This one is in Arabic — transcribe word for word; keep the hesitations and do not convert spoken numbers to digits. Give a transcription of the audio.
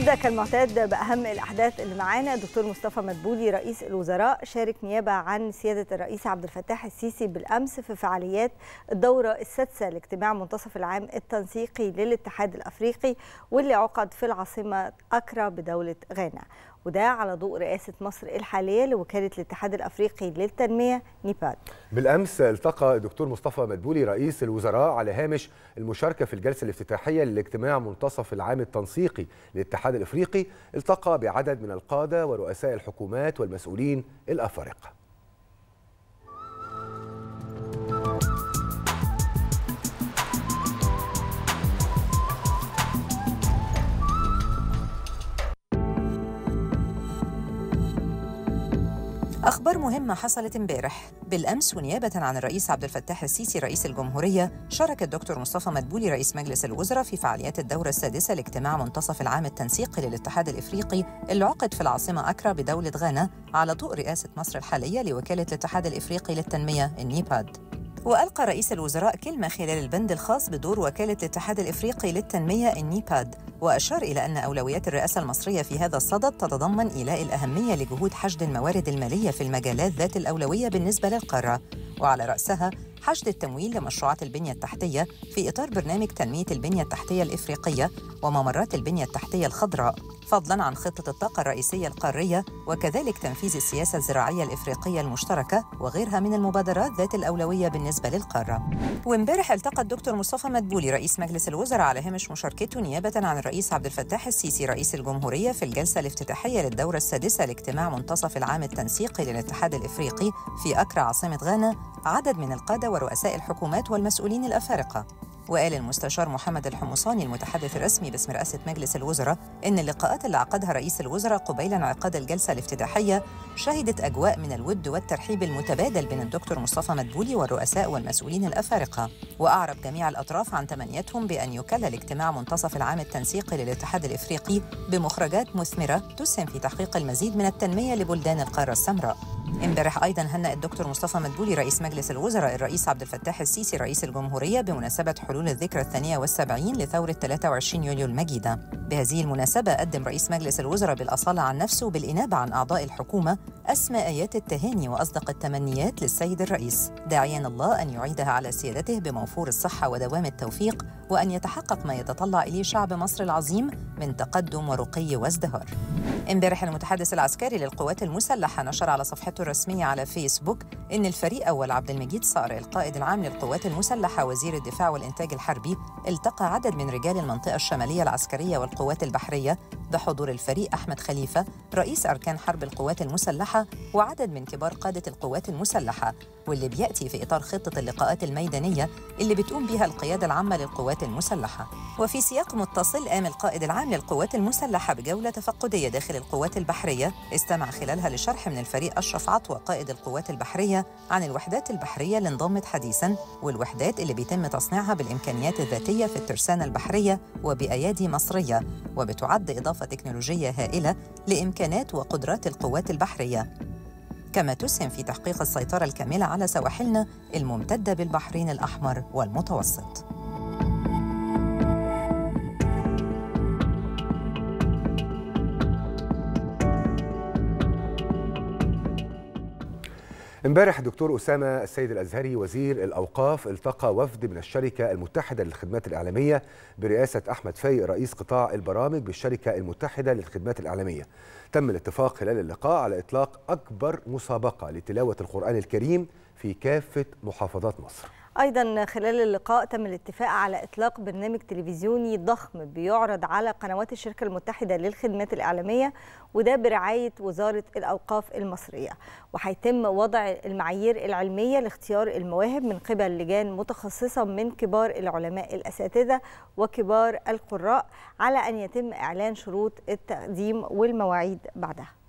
نبدأ كالمعتاد بأهم الأحداث اللي معانا. الدكتور مصطفى مدبولي رئيس الوزراء شارك نيابة عن سيادة الرئيس عبد الفتاح السيسي بالأمس في فعاليات الدورة السادسة لاجتماع منتصف العام التنسيقي للاتحاد الأفريقي واللي عقد في العاصمة أكرا بدولة غانا، وده على ضوء رئاسة مصر الحالية لوكالة الاتحاد الأفريقي للتنمية نيباد. بالأمس التقى الدكتور مصطفى مدبولي رئيس الوزراء على هامش المشاركة في الجلسة الافتتاحية لاجتماع منتصف العام التنسيقي للاتحاد الأفريقي، التقى بعدد من القادة ورؤساء الحكومات والمسؤولين الأفارقة. أخبار مهمة حصلت امبارح بالأمس، ونيابة عن الرئيس عبد الفتاح السيسي رئيس الجمهورية شارك الدكتور مصطفى مدبولي رئيس مجلس الوزراء في فعاليات الدورة السادسة لاجتماع منتصف العام التنسيقي للاتحاد الإفريقي اللي عقد في العاصمة أكرا بدولة غانا على ضوء رئاسة مصر الحالية لوكالة الاتحاد الإفريقي للتنمية النيباد. وألقى رئيس الوزراء كلمة خلال البند الخاص بدور وكالة الاتحاد الإفريقي للتنمية النيباد، وأشار إلى أن أولويات الرئاسة المصرية في هذا الصدد تتضمن إيلاء الأهمية لجهود حشد الموارد المالية في المجالات ذات الأولوية بالنسبة للقارة، وعلى رأسها حشد التمويل لمشروعات البنية التحتية في إطار برنامج تنمية البنية التحتية الإفريقية وممرات البنية التحتية الخضراء، فضلاً عن خطة الطاقة الرئيسية القارية، وكذلك تنفيذ السياسة الزراعية الإفريقية المشتركة وغيرها من المبادرات ذات الأولوية بالنسبة للقارة. وامبارح التقى الدكتور مصطفى مدبولي رئيس مجلس الوزراء على هامش مشاركته نيابة عن الرئيس عبد الفتاح السيسي رئيس الجمهورية في الجلسة الافتتاحية للدورة السادسة لاجتماع منتصف العام التنسيقي للاتحاد الإفريقي في أكرا عاصمة غانا عدد من القادة ورؤساء الحكومات والمسؤولين الأفارقة. وقال المستشار محمد الحمصاني المتحدث الرسمي باسم رئاسة مجلس الوزراء إن اللقاءات اللي عقدها رئيس الوزراء قبيل انعقاد الجلسة الافتتاحية شهدت أجواء من الود والترحيب المتبادل بين الدكتور مصطفى مدبولي والرؤساء والمسؤولين الأفارقة، وأعرب جميع الأطراف عن تمنيتهم بأن يكلل اجتماع منتصف العام التنسيقي للاتحاد الإفريقي بمخرجات مثمرة تسهم في تحقيق المزيد من التنمية لبلدان القارة السمراء. امبارح أيضاً هنأ الدكتور مصطفى مدبولي رئيس مجلس الوزراء الرئيس عبد الفتاح السيسي رئيس الجمهورية بمناسبة حلول الذكرى الثانية والسبعين لثورة ثلاثة وعشرين يوليو المجيدة. بهذه المناسبة قدم رئيس مجلس الوزراء بالأصالة عن نفسه بالإنابة عن أعضاء الحكومة أسمى آيات التهاني وأصدق التمنيات للسيد الرئيس، داعياً الله أن يعيدها على سيادته بموفور الصحة ودوام التوفيق، وأن يتحقق ما يتطلع إليه شعب مصر العظيم من تقدم ورقي وازدهار. امبارح المتحدث العسكري للقوات المسلحة نشر على صفحته الرسمية على فيسبوك إن الفريق أول عبد المجيد صقر القائد العام للقوات المسلحة وزير الدفاع والإنتاج الحربي التقى عدد من رجال المنطقة الشمالية العسكرية والقوات البحرية بحضور الفريق أحمد خليفة رئيس أركان حرب القوات المسلحة وعدد من كبار قادة القوات المسلحة، واللي بيأتي في إطار خطة اللقاءات الميدانية اللي بتقوم بها القيادة العامة للقوات المسلحة. وفي سياق متصل قام القائد العام للقوات المسلحة بجولة تفقدية داخل القوات البحرية استمع خلالها لشرح من الفريق أشرف عطوة قائد القوات البحرية عن الوحدات البحرية اللي انضمت حديثاً والوحدات اللي بيتم تصنيعها بالإمكانيات الذاتية في الترسانة البحرية وبأيادي مصرية، وبتعد إضافة تكنولوجية هائلة لإمكانات وقدرات القوات البحرية، كما تسهم في تحقيق السيطرة الكاملة على سواحلنا الممتدة بالبحرين الأحمر والمتوسط. امبارح الدكتور أسامة السيد الأزهري وزير الأوقاف التقى وفد من الشركة المتحدة للخدمات الإعلامية برئاسة أحمد فايق رئيس قطاع البرامج بالشركة المتحدة للخدمات الإعلامية. تم الاتفاق خلال اللقاء على إطلاق أكبر مسابقة لتلاوة القرآن الكريم في كافة محافظات مصر. أيضاً خلال اللقاء تم الاتفاق على إطلاق برنامج تلفزيوني ضخم بيعرض على قنوات الشركة المتحدة للخدمات الإعلامية، وده برعاية وزارة الأوقاف المصرية، وهيتم وضع المعايير العلمية لاختيار المواهب من قبل لجان متخصصة من كبار العلماء الأساتذة وكبار القراء، على أن يتم إعلان شروط التقديم والمواعيد بعدها.